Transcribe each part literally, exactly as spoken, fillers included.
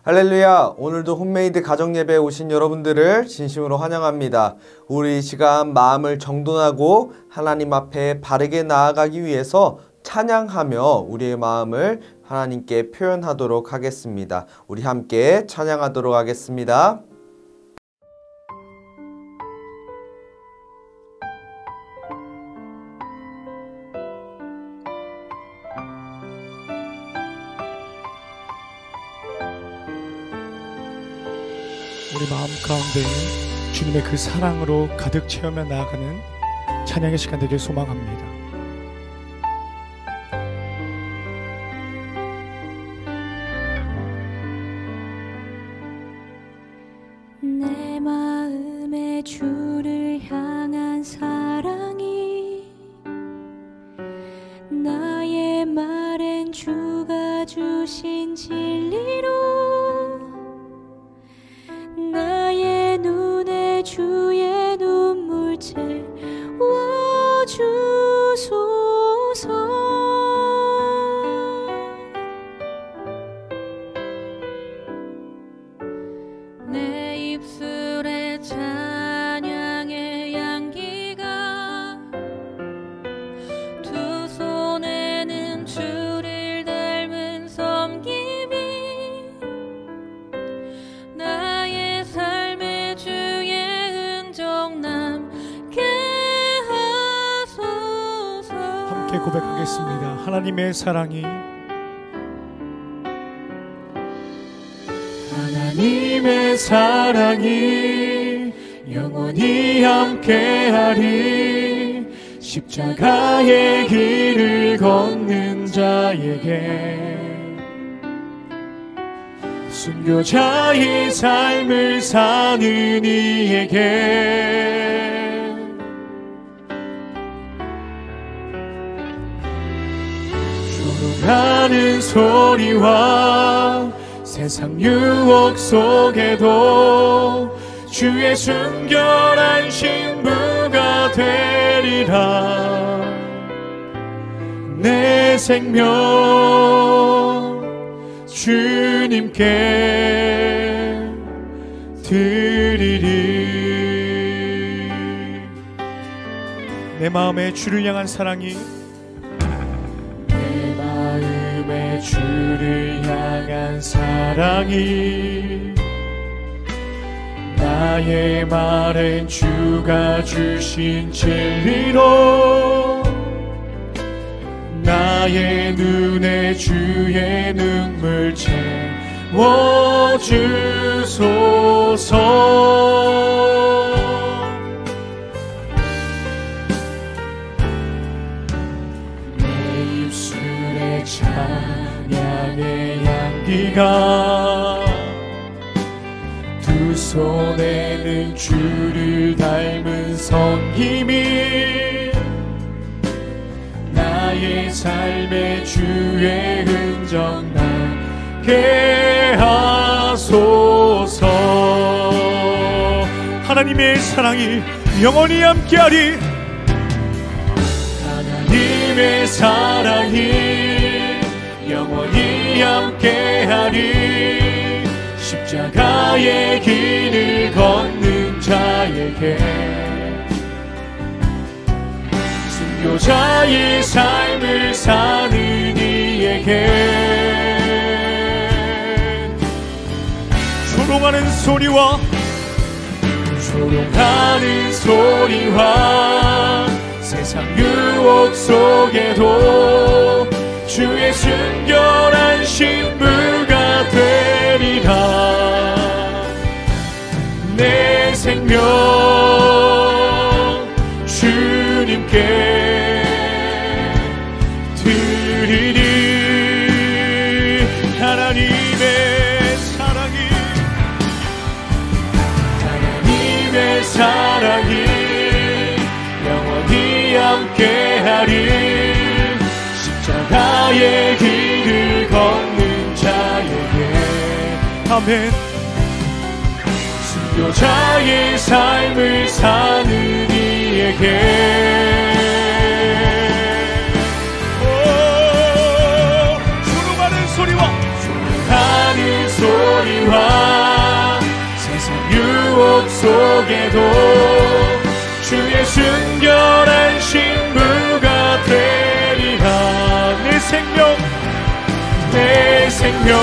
할렐루야! 오늘도 홈메이드 가정예배에 오신 여러분들을 진심으로 환영합니다. 우리 이 시간 마음을 정돈하고 하나님 앞에 바르게 나아가기 위해서 찬양하며 우리의 마음을 하나님께 표현하도록 하겠습니다. 우리 함께 찬양하도록 하겠습니다. 우리 마음 가운데 주님의 그 사랑으로 가득 채우며 나아가는 찬양의 시간 되길 소망합니다. 내 마음에 주를 향한 사랑이 나의 말엔 주가 주신 진리로 나의 눈에 주의 눈물 채워주소서. 내 입술에 찬양의 향기가 두 손에는 주를 닮은 섬김이 나의 삶의 주의 흔적 남게 하소서. 함께 고백하겠습니다. 하나님의 사랑이 하나님의 사랑이 영원히 함께하리. 십자가의 길을 걷는 자에게 순교자의 삶을 사는 이에게 조롱하는 소리와 세상 유혹 속에도 주의 순결한 신부가 되리라. 내 생명 주님께 드리리. 내 마음에 주를 향한 사랑이 내 마음에 주를 향한 사랑이 나의 말엔 주가 주신 진리로 나의 눈에 주의 눈물 채워주소서. 내 입술에 찬양의 향기가 두 손에는 주를 닮은 섬김이 나의 삶의 주의 흔적 나게 하소서. 하나님의 사랑이 영원히 함께하리. 하나님의 사랑이 영원히 함께하리. 십자가의 길을 걷는 자에게 순교자의 삶을 사는 이에게 조롱하는 소리와 조롱하는 소리와 세상 유혹 속에도 주의 순결한 신부가 되리라. 내 생명 주님께 드리리. 하나님의 사랑이 하나님의 사랑이 영원히 함께하리. 십자가의 길을 걷는 자에게 아멘. 순교자의 삶을 사는 이에게 조롱하는 소리와 조롱하는 소리 속에도 주의 순결한 신부가 되리라. 내 생명 내 생명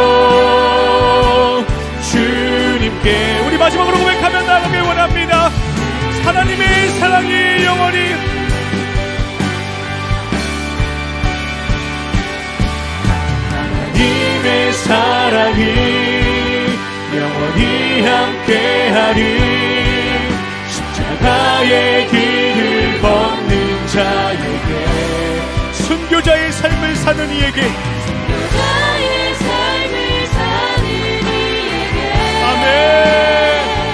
주님께. 우리 마지막으로 고백하며 나가길 원합니다. 하나님의 사랑이 영원히 하나님의 사랑이 영원히 함께하리. 십자가의 길을 걷는 자에게, 순교자의 삶을 사는 이에게, 나의 삶을 사는 이에게. 아멘.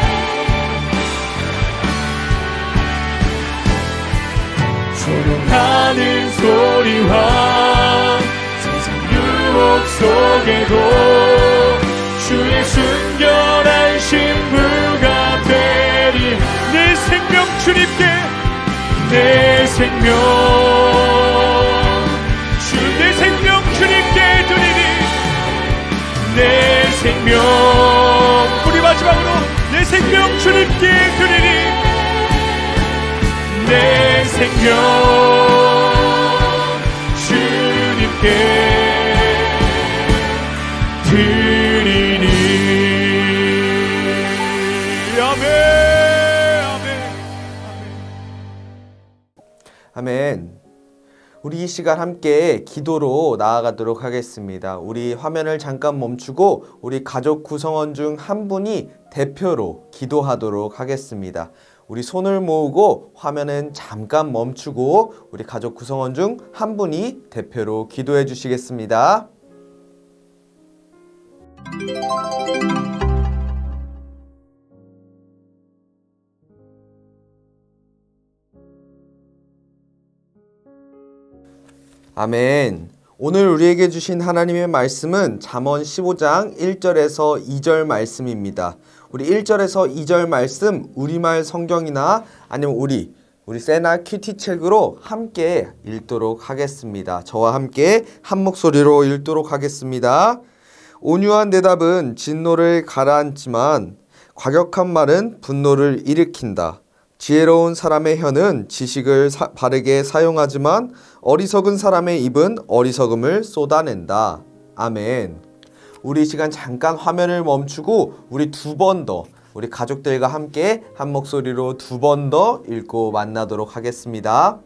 조롱하는 소리와 세상 유혹 속에도 주의 순결한 신부가 되리. 내 생명 주님께, 내 생명 주 내 생명 주님께 드리니. 내 생명, 우리 마지막으로 내 생명 주님께 드리니. 내 생명 주님께 드리니. 아멘, 아멘, 아멘. 아멘. 우리 이 시간 함께 기도로 나아가도록 하겠습니다. 우리 화면을 잠깐 멈추고 우리 가족 구성원 중 한 분이 대표로 기도하도록 하겠습니다. 우리 손을 모으고 화면은 잠깐 멈추고 우리 가족 구성원 중 한 분이 대표로 기도해 주시겠습니다. 아멘. 오늘 우리에게 주신 하나님의 말씀은 잠언 십오 장 일 절에서 이 절 말씀입니다. 우리 일 절에서 이 절 말씀 우리말 성경이나 아니면 우리 우리 세나 큐티 책으로 함께 읽도록 하겠습니다. 저와 함께 한 목소리로 읽도록 하겠습니다. 온유한 대답은 진노를 가라앉지만 과격한 말은 분노를 일으킨다. 지혜로운 사람의 혀는 지식을 사, 바르게 사용하지만 어리석은 사람의 입은 어리석음을 쏟아낸다. 아멘. 우리 시간 잠깐 화면을 멈추고 우리 두 번 더 우리 가족들과 함께 한 목소리로 두 번 더 읽고 만나도록 하겠습니다.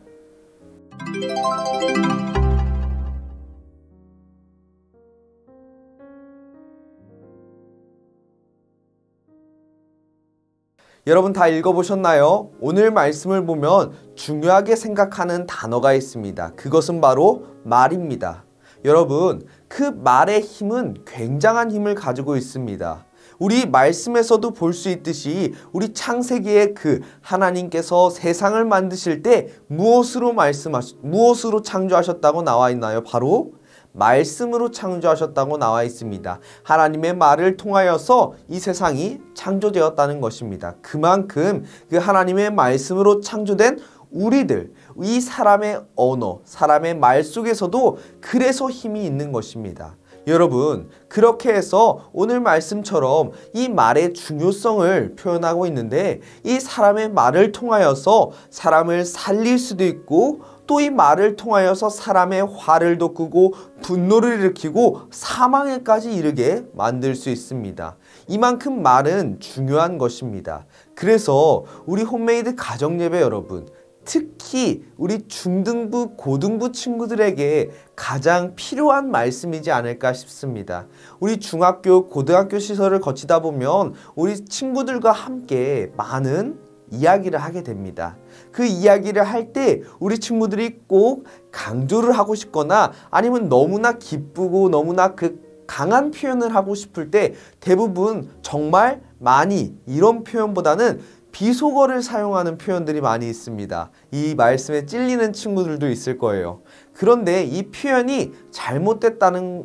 여러분 다 읽어보셨나요? 오늘 말씀을 보면 중요하게 생각하는 단어가 있습니다. 그것은 바로 말입니다. 여러분, 그 말의 힘은 굉장한 힘을 가지고 있습니다. 우리 말씀에서도 볼 수 있듯이 우리 창세기에 그 하나님께서 세상을 만드실 때 무엇으로 말씀하셨, 무엇으로 창조하셨다고 나와 있나요? 바로 말씀으로 창조하셨다고 나와 있습니다. 하나님의 말을 통하여서 이 세상이 창조되었다는 것입니다. 그만큼 그 하나님의 말씀으로 창조된 우리들, 이 사람의 언어, 사람의 말 속에서도 그래서 힘이 있는 것입니다. 여러분, 그렇게 해서 오늘 말씀처럼 이 말의 중요성을 표현하고 있는데, 이 사람의 말을 통하여서 사람을 살릴 수도 있고 또 이 말을 통하여서 사람의 화를 돋구고 분노를 일으키고 사망에까지 이르게 만들 수 있습니다. 이만큼 말은 중요한 것입니다. 그래서 우리 홈메이드 가정예배 여러분, 특히 우리 중등부, 고등부 친구들에게 가장 필요한 말씀이지 않을까 싶습니다. 우리 중학교, 고등학교 시설을 거치다 보면 우리 친구들과 함께 많은 이야기를 하게 됩니다. 그 이야기를 할 때 우리 친구들이 꼭 강조를 하고 싶거나 아니면 너무나 기쁘고 너무나 그 강한 표현을 하고 싶을 때 대부분 정말 많이 이런 표현보다는 비속어를 사용하는 표현들이 많이 있습니다. 이 말씀에 찔리는 친구들도 있을 거예요. 그런데 이 표현이 잘못됐다는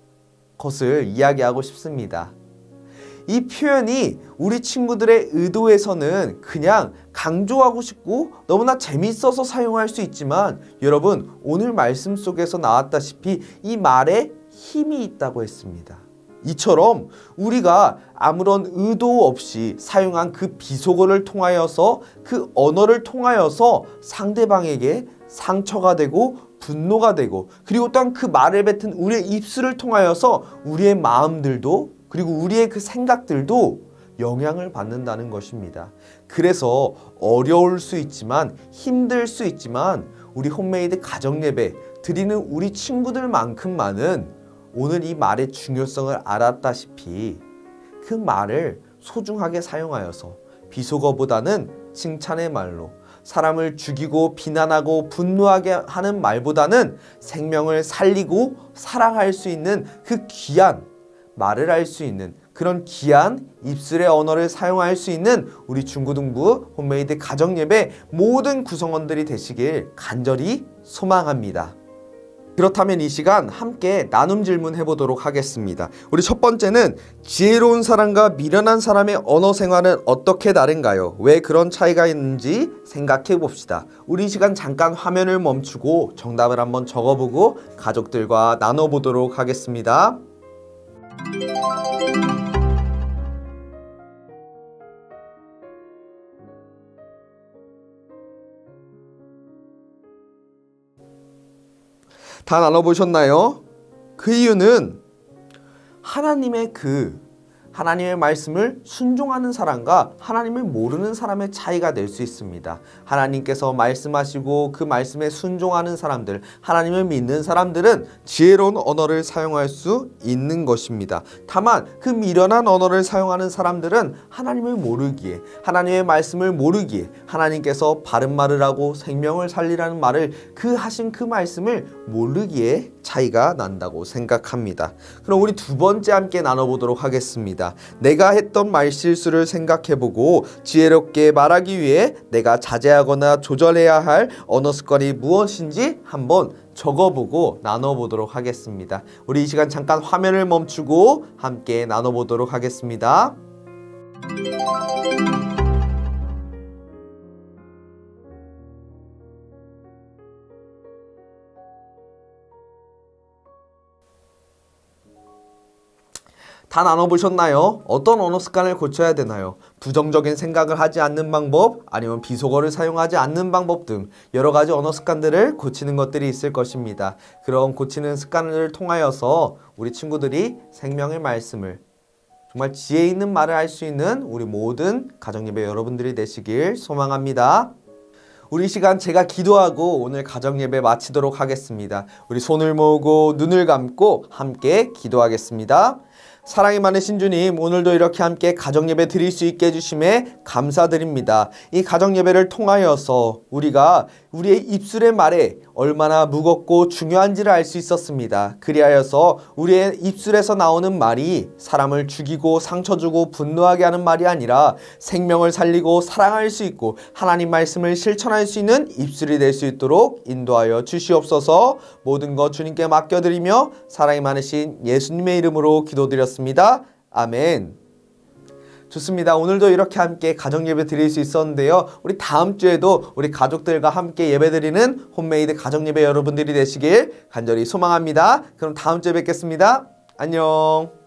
것을 이야기하고 싶습니다. 이 표현이 우리 친구들의 의도에서는 그냥 강조하고 싶고 너무나 재밌어서 사용할 수 있지만, 여러분, 오늘 말씀 속에서 나왔다시피 이 말에 힘이 있다고 했습니다. 이처럼 우리가 아무런 의도 없이 사용한 그 비속어를 통하여서 그 언어를 통하여서 상대방에게 상처가 되고 분노가 되고 그리고 또한 그 말을 뱉은 우리의 입술을 통하여서 우리의 마음들도 그리고 우리의 그 생각들도 영향을 받는다는 것입니다. 그래서 어려울 수 있지만 힘들 수 있지만 우리 홈메이드 가정예배 드리는 우리 친구들만큼만은 오늘 이 말의 중요성을 알았다시피 그 말을 소중하게 사용하여서 비속어보다는 칭찬의 말로 사람을 죽이고 비난하고 분노하게 하는 말보다는 생명을 살리고 사랑할 수 있는 그 귀한 말을 할 수 있는 그런 귀한 입술의 언어를 사용할 수 있는 우리 중고등부 홈메이드 가정예배 모든 구성원들이 되시길 간절히 소망합니다. 그렇다면 이 시간 함께 나눔 질문 해보도록 하겠습니다. 우리 첫 번째는 지혜로운 사람과 미련한 사람의 언어 생활은 어떻게 다른가요? 왜 그런 차이가 있는지 생각해 봅시다. 우리 이 시간 잠깐 화면을 멈추고 정답을 한번 적어보고 가족들과 나눠보도록 하겠습니다. 다 나눠보셨나요? 그 이유는 하나님의 그 하나님의 말씀을 순종하는 사람과 하나님을 모르는 사람의 차이가 될 수 있습니다. 하나님께서 말씀하시고 그 말씀에 순종하는 사람들, 하나님을 믿는 사람들은 지혜로운 언어를 사용할 수 있는 것입니다. 다만 그 미련한 언어를 사용하는 사람들은 하나님을 모르기에, 하나님의 말씀을 모르기에 하나님께서 바른 말을 하고 생명을 살리라는 말을 그 하신 그 말씀을 모르기에 차이가 난다고 생각합니다. 그럼 우리 두 번째 함께 나눠보도록 하겠습니다. 내가 했던 말실수를 생각해보고 지혜롭게 말하기 위해 내가 자제하거나 조절해야 할 언어 습관이 무엇인지 한번 적어보고 나눠보도록 하겠습니다. 우리 이 시간 잠깐 화면을 멈추고 함께 나눠보도록 하겠습니다. 다 나눠보셨나요? 어떤 언어 습관을 고쳐야 되나요? 부정적인 생각을 하지 않는 방법, 아니면 비속어를 사용하지 않는 방법 등 여러 가지 언어 습관들을 고치는 것들이 있을 것입니다. 그런 고치는 습관을 통하여서 우리 친구들이 생명의 말씀을 정말 지혜 있는 말을 할 수 있는 우리 모든 가정예배 여러분들이 되시길 소망합니다. 우리 시간 제가 기도하고 오늘 가정예배 마치도록 하겠습니다. 우리 손을 모으고 눈을 감고 함께 기도하겠습니다. 사랑이 많으신 주님, 오늘도 이렇게 함께 가정예배 드릴 수 있게 해주심에 감사드립니다. 이 가정예배를 통하여서 우리가 우리의 입술의 말에 얼마나 무겁고 중요한지를 알 수 있었습니다. 그리하여서 우리의 입술에서 나오는 말이 사람을 죽이고 상처 주고 분노하게 하는 말이 아니라 생명을 살리고 사랑할 수 있고 하나님 말씀을 실천할 수 있는 입술이 될 수 있도록 인도하여 주시옵소서. 모든 것 주님께 맡겨드리며 사랑이 많으신 예수님의 이름으로 기도드렸습니다. 아멘. 좋습니다. 오늘도 이렇게 함께 가정예배 드릴 수 있었는데요. 우리 다음 주에도 우리 가족들과 함께 예배드리는 홈메이드 가정예배 여러분들이 되시길 간절히 소망합니다. 그럼 다음 주에 뵙겠습니다. 안녕.